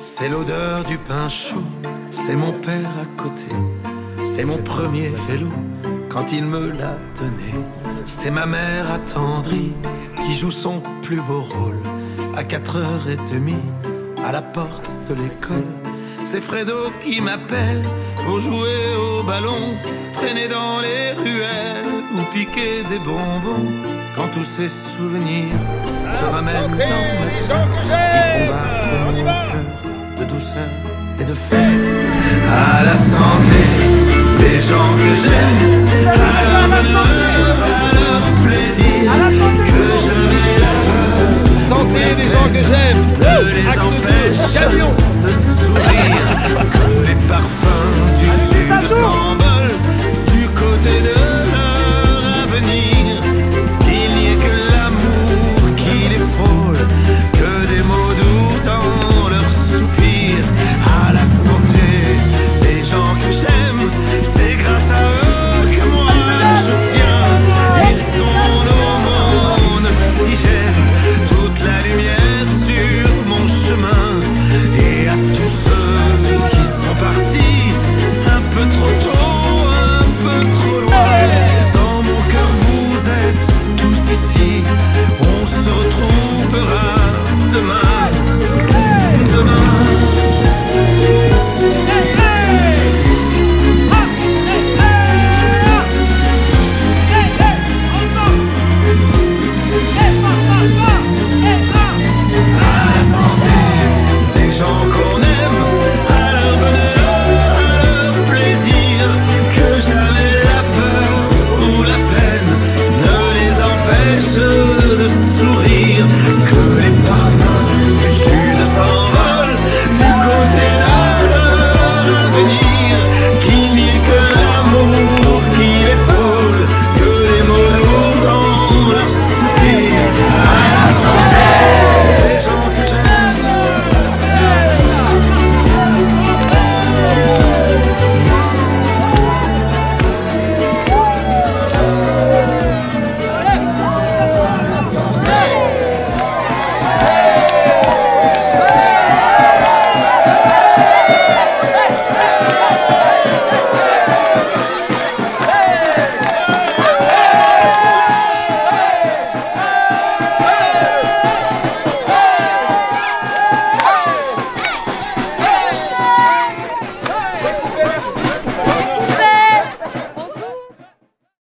C'est l'odeur du pain chaud, c'est mon père à côté, c'est mon premier vélo quand il me l'a donné. C'est ma mère attendrie qui joue son plus beau rôle à 4h30 à la porte de l'école. C'est Fredo qui m'appelle pour jouer au ballon, traîner dans les ruelles ou piquer des bonbons. Quand tous ces souvenirs se ramènent dans ma tête, ils font battre mon cœur de douceur et de fête. À la santé des gens que j'aime, à leur bonheur, à leur plaisir, que jamais la peur ou la des gens que j'aime ne les empêche de sourire, que les parfums du sud s'envolent du côté de leur avenir, qu'il n'y ait que l'amour qui les frôle, que des mots doux dans leurs soupirs. À la santé des gens que j'aime, c'est grâce à eux que moi je tiens. Ils sont mon oxygène, toute la lumière sur mon chemin. Et à tous ceux qui sont partis un peu trop tôt, un peu trop loin, dans mon cœur vous êtes tous ici. On se retrouvera demain, demain. À la santé des gens